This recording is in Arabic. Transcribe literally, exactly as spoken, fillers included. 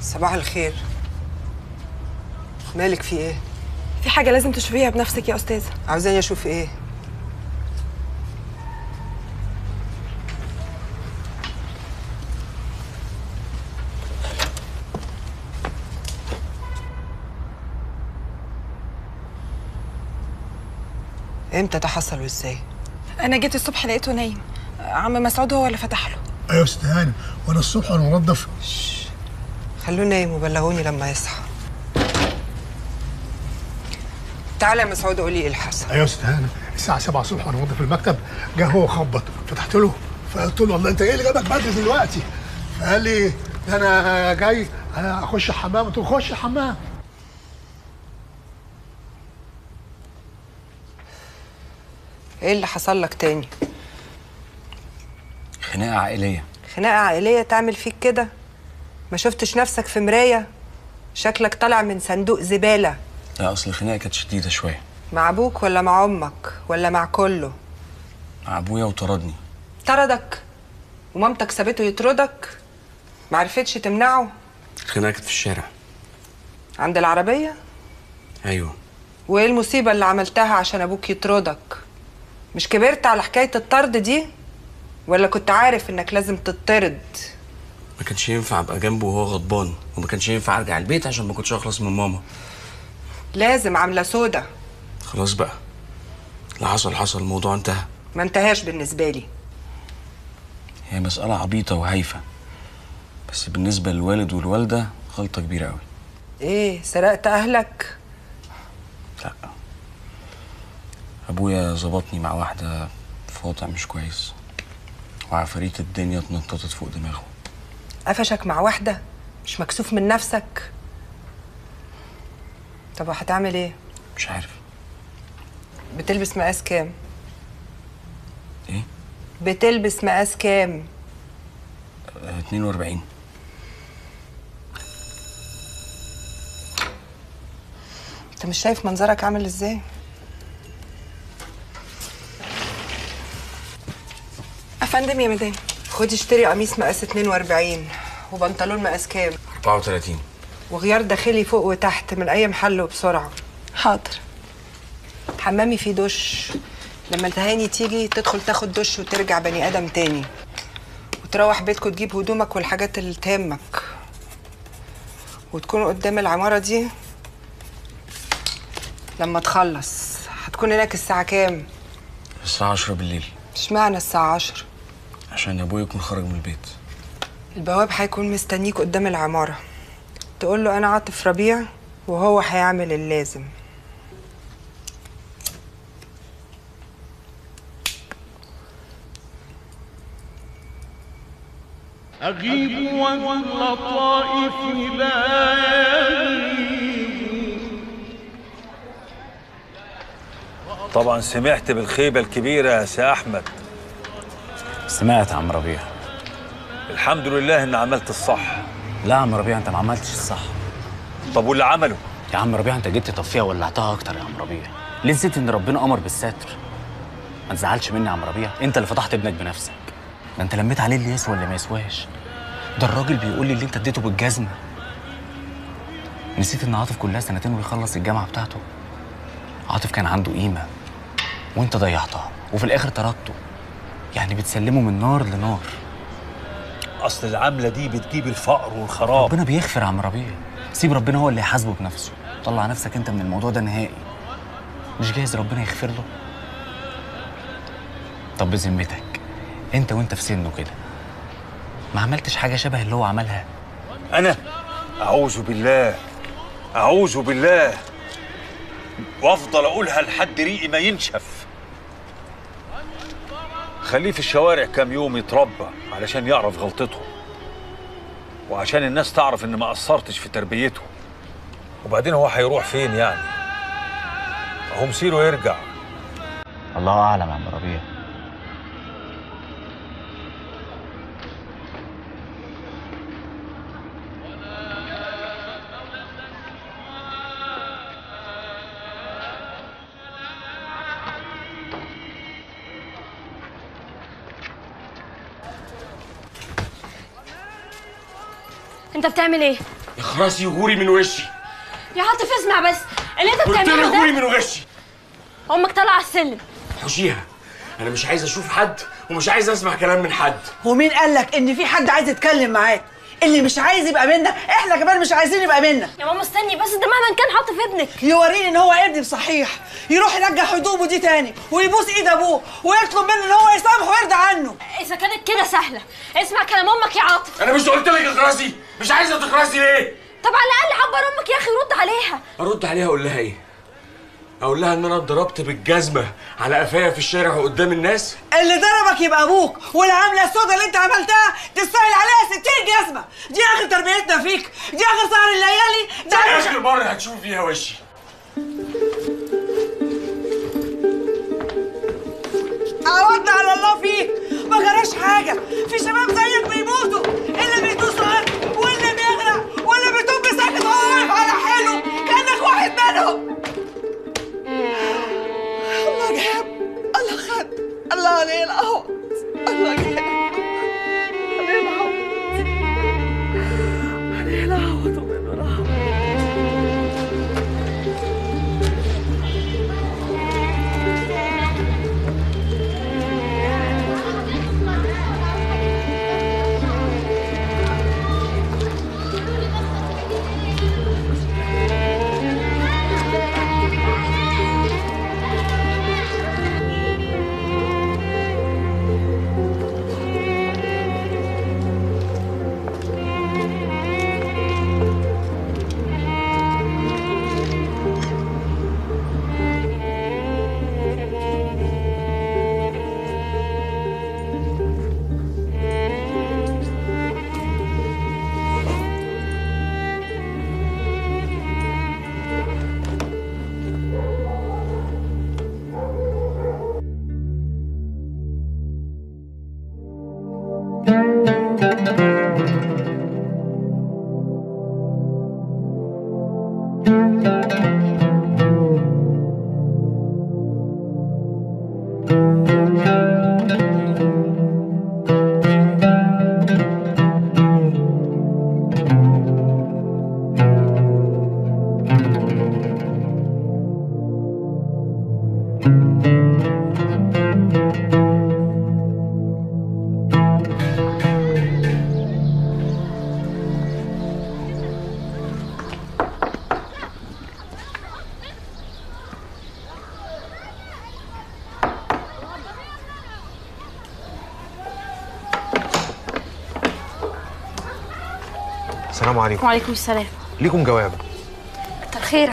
صباح الخير. مالك في ايه؟ في حاجة لازم تشوفيها بنفسك يا أستاذة. عاوزاني اشوف ايه؟ امتى ده حصل وازاي؟ أنا جيت الصبح لقيته نايم، عم مسعود هو اللي فتح له. ايوه يا ست هانم، وانا الصبح وانا منضف. خلوه نايم وبلغوني لما يصحى. تعالى يا مسعود قولي ايه اللي حصل. ايوه يا ست هانم، الساعة سبعة الصبح وانا منضف المكتب، جه هو خبط، فتحت له فقلت له والله انت ايه اللي جابك بدري دلوقتي؟ فقال لي ده انا جاي انا اخش الحمام. قلت له خش الحمام. ايه اللي حصل لك تاني؟ خناقة عائلية. خناقة عائلية تعمل فيك كده؟ ما شفتش نفسك في مراية؟ شكلك طالع من صندوق زبالة. لا أصل الخناقة كانت شديدة شوية. مع أبوك ولا مع أمك ولا مع كله؟ مع أبويا وطردني. طردك؟ ومامتك سابته يطردك؟ معرفتش تمنعه؟ الخناقة كانت في الشارع. عند العربية؟ أيوه. وإيه المصيبة اللي عملتها عشان أبوك يطردك؟ مش كبرت على حكاية الطرد دي؟ ولا كنت عارف إنك لازم تطرد؟ ما كانش ينفع أبقى جنبه وهو غضبان، وما كانش ينفع أرجع البيت عشان ما كنتش أخلص من ماما. لازم عاملة سودا. خلاص بقى، اللي حصل حصل، الموضوع انتهى. ما انتهاش بالنسبة لي. هي مسألة عبيطة وهايفة، بس بالنسبة للوالد والوالدة غلطة كبيرة أوي. إيه، سرقت أهلك؟ لا، أبويا ظبطني مع واحدة في وضع مش كويس، وعفاريت الدنيا اتنططت فوق دماغه. قفشك مع واحدة؟ مش مكسوف من نفسك؟ طب وهتعمل ايه؟ مش عارف. بتلبس مقاس كام؟ ايه؟ بتلبس مقاس كام؟ اه اتنين واربعين. انت مش شايف منظرك عامل ازاي؟ أفندم يا مدام. خدي اشتري قميص مقاس اتنين واربعين وبنطلون مقاس كام؟ اربعة وتلاتين. وغيار داخلي فوق وتحت من أي محل وبسرعة. حاضر. حمامي فيه دش، لما التهاني تيجي تدخل تاخد دش وترجع بني آدم تاني، وتروح بيتكم تجيب هدومك والحاجات اللي تهمك، وتكونوا قدام العمارة دي لما تخلص. هتكون هناك الساعة كام؟ الساعة عشرة بالليل. اشمعنى الساعة عشرة؟ عشان أبويا يكون خرج من البيت. البواب هيكون مستنيك قدام العمارة، تقول له أنا عاطف ربيع وهو هيعمل اللازم. أغيب واللطائف لا يغيب. طبعا سمعت بالخيبة الكبيرة يا سي أحمد. سمعت يا عم ربيع. الحمد لله إن عملت الصح. لا يا عم ربيع، أنت ما عملتش الصح. طب واللي عمله؟ يا عم ربيع أنت جيت تطفيها وولعتها أكتر يا عم ربيع. ليه نسيت إن ربنا أمر بالستر؟ ما تزعلش مني يا عم ربيع، أنت اللي فضحت ابنك بنفسك. ده أنت لميت عليه اللي يسوى اللي ما يسواش. ده الراجل بيقول لي اللي أنت اديته بالجزمة. نسيت إن عاطف كلها سنتين ويخلص الجامعة بتاعته. عاطف كان عنده قيمة وأنت ضيعتها، وفي الآخر طردته. يعني بتسلمه من نار لنار. أصل العملة دي بتجيب الفقر والخراب. ربنا بيغفر يا عم ربيع، سيب ربنا هو اللي يحاسبه بنفسه. طلع نفسك أنت من الموضوع ده نهائي. مش جايز ربنا يغفر له؟ طب بذمتك أنت وأنت في سنه كده ما عملتش حاجة شبه اللي هو عملها؟ أنا؟ أعوذ بالله، أعوذ بالله، وأفضل أقولها لحد ريقي ما ينشف. خليه في الشوارع كام يوم يتربى علشان يعرف غلطته، وعشان الناس تعرف إن ما قصرتش في تربيته. وبعدين هو هيروح فين يعني؟ هو مصيره يرجع. الله أعلم يا عم ربيع. انت بتعمل ايه؟ اخرسي وغوري من وشي. يا عاطف اسمع بس، اللي انت قلت بتعمله لك ده غوري من وشي. امك طالعه على السلم. حوشيها، انا مش عايز اشوف حد ومش عايز اسمع كلام من حد. ومين قال لك ان في حد عايز يتكلم معاك؟ اللي مش عايز يبقى منا احنا كمان مش عايزين يبقى منا. يا ماما استني بس، ده مهما كان عاطف ابنك. يوريني ان هو ابني بصحيح، يروح يرجع هدومه دي تاني ويبوس ايد ابوه ويطلب منه ان هو يسامحه ويرضى عنه. اذا كانت كده سهله اسمع كلام امك يا عاطف. انا مش قلت لك اخرسي؟ مش عايزه تخرسي ليه؟ طب على الاقل عبر امك يا اخي ورد عليها. ارد عليها اقول لها ايه؟ اقول لها ان انا اتضربت بالجزمه على قفايا في الشارع وقدام الناس؟ اللي ضربك يبقى ابوك، والعمله السوداء اللي انت عملتها تستاهل عليها ستين جزمه. دي اخر تربيتنا فيك، دي اخر سهر الليالي، ده اخر مره هتشوف فيها وشي. عوضنا على الله فيك، ما جراش حاجه. في شباب زيك بيموتوا، اللي بيدوس ارض واللي بيغرق واللي بيتوب ساكت وهو واقف على حاله كانك واحد منهم. الله جاب، الله خد، الله عليه العوض، الله جاب، عليه العوض، عليه العوض ومنه العوض. السلام عليكم. وعليكم السلام. ليكم جواب. كتر خير.